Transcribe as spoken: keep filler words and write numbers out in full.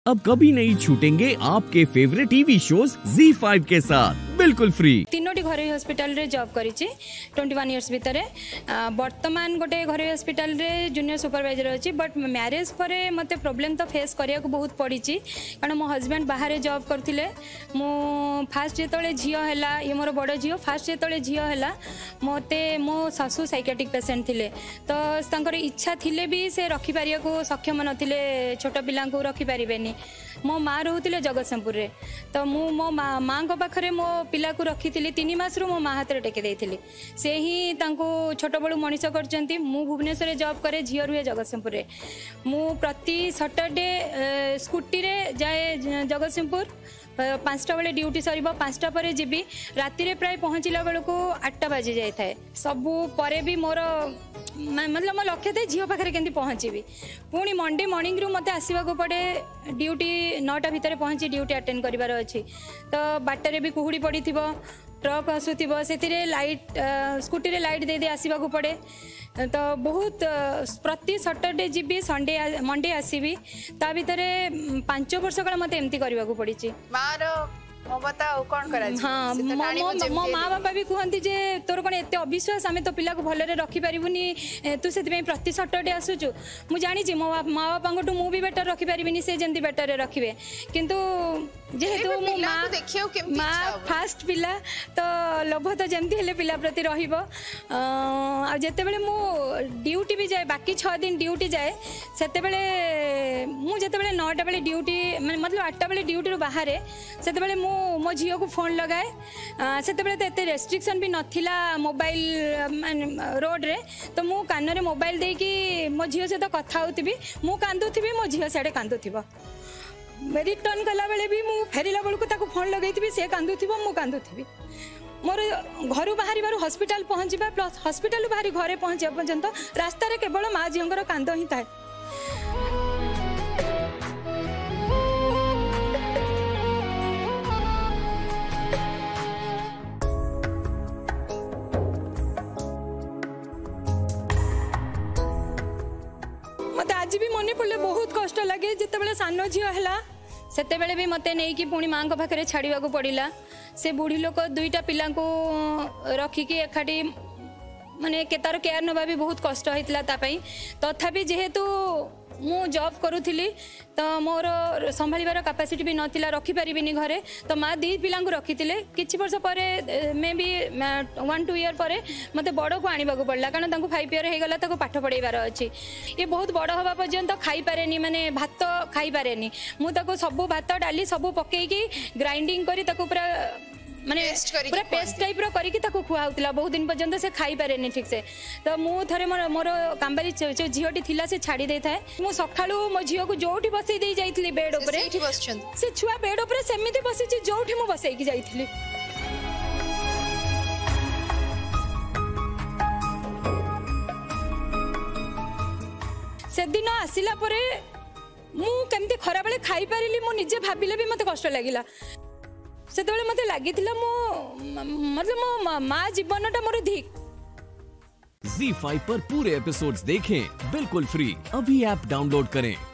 अब कभी नहीं छूटेंगे आपके favourite TV shows Zee five के साथ बिल्कुल फ्री। तीनोटी घरोई हॉस्पिटल रे जॉब करिछि ट्वेंटी वन इयर्स भीतर वर्तमान गोटे घरोई हॉस्पिटल रे जूनियर सुपरवाइजर अछि बट मैरिज परे मते प्रॉब्लम तो फेस करिया को बहुत पड़ी कारण मो हस्बैंड बाहर जॉब करथिले। मो फास्ट जेतळे झियो हैला ये मोर बड़ झियो फास्ट जेतळे झियो हैला मते मो सासू साइकियाट्रिक पेशेंट थिले तो तांकर इच्छा थिले भी से रखि पारिया को सक्षम नथिले छोट पिला को रखि पारिबेनी। मो माँ रोते जगतसिंहपुर रे तो मु मो माँ को पाखरे मो पिला को रखी तीन मास रु मो माँ हाथ में टेके देती से ही छोट बड़ू मनीष कर भुवनेश्वर जॉब करे झील रुहे जगतसिंहपुर रे मु प्रति सैटरडे स्कूटी रे जाए जगतसिंहपुर पांचटा बेले ड्यूटी सर पांचटा पर जीवी राति प्राय पहुँचला बेलू आठटा बाजी जाए था सबू पर भी मोर मतलब मो लक्ष्य थे झील पाखे केमती पहुँची पुणी मंडे मॉर्निंग रु मते आसवाक पड़े ड्यूटी नौटा भितर पहुँची ड्यूटी अटेंड करार अच्छी तो बाटर भी कुहुड़ी पड़ी ट्रक आसुव से लाइट स्कूटी रे लाइट दे दे आसवाक पड़े तो बहुत प्रति सैटरडे जीवी संडे मंडे आसबि ता भितर पांच वर्ष काल मते एमती करबा को पड़ी मो बताओ कौन करा हाँ मो मो माँ बापा भी कहती जे तोर कौन एत अविश्वास आम तो पिला को भलरे रखी पारिबुनी तू से प्रति सैटरडे आसुचु मु जानी मो माँ बापा मु भी बेटर रखी पारिबिनी से जंती बेटर रखिबे किंतु जेहेतु मो माँ माँ फास्ट पिला तो लोभ तो जमती हेले पिला प्रति रहिबो आ जेते बेले मु ड्यूटी भी जाए बाकी छह दिन ड्यूटी जाए सेते बेले मु जेते बेले नौटा बेले ड्यूटी मतलब आठटा बेले ड्यूटी रु बाहर सेते बेले मु मो झील को फोन लगाए से तो एत रेस्ट्रिक्शन भी नथिला मोबाइल रोड रे तो मु कान रे मोबाइल दे कि मो झील सहित कथा होती मु कांदुथी मो झील सियाड़े कांदुथिबो रिटर्न कला बेले भी मु फेरिला बेलू ताको फोन लगेइथिबी से कांदुथिबो मु कांदुथिबी मोर घर बाहर बार हॉस्पिटल पहुँचा प्लस हॉस्पिटल बाहर घरे पहुँचा पर्यंत रास्तार केवल माँ झील कांद ही थाए। मत आज भी मन पड़े बहुत कष्ट लगे जिते सान झील है सेते बेले भी मते नहीं कि पुणी माँ पाखे छाड़ा पड़ा से बुढ़ी लोक दुईटा पिला रखिकी एकाठी माने के तार केयर नवा भी बहुत कष्ट होता तथापि जेहेतु मु जॉब करूली तो मोर संभार कैपेसिटी भी नथिला रखी पारिबिनी घरे तो माँ दी पिला रखी किछि वर्ष पर maybe one two year पर मते बड़ को आने को पड़ा कारण फाइव इयर हो गला पाठ पढ़ाइबार अच्छी ये बहुत बड़ हवा पर्यंत खाई पारे माने भात खाई पारे मुझे सब भात डाली सब पकईकी ग्राइंडिंग करी ताको पूरा माने पूरा पेस्ट टाइप रो करिकी ताको खुआउतला बहुत दिन पर्यंत से खाई पारेनी ठीक से तो मु थरे मोर मोर कांबारी जो झीलटी थिला से छाड़ी दे थाए मु सखाळू मो झील को जोठी बसई दे जाइतली बेड ऊपर से छुआ बेड ऊपर सेमिति बसी छी जोठी मु बसई की जाइतली से दिन आसिला परे मु केमती खरा बेले खाई पारिली मु निजे भाबिले भी मते कष्ट लागिला से मत लगी मतलब मो माँ जीवन मोर धिक। ज़ी फाइव पर पूरे एपिसोड्स देखें बिल्कुल फ्री। अभी ऐप डाउनलोड करें।